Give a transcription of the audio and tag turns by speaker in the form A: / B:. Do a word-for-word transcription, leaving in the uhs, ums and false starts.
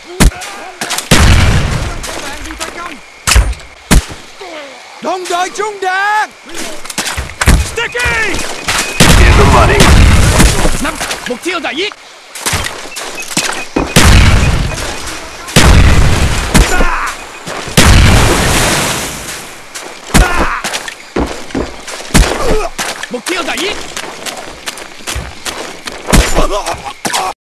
A: Đồng đội trung đạn.
B: Sticky!
C: In the money.
B: Năm, mục tiêu đã giết. Mục tiêu đã giết.